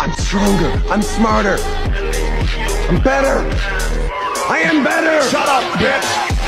I'm stronger. I'm smarter. I'm better. I am better. Shut up, bitch.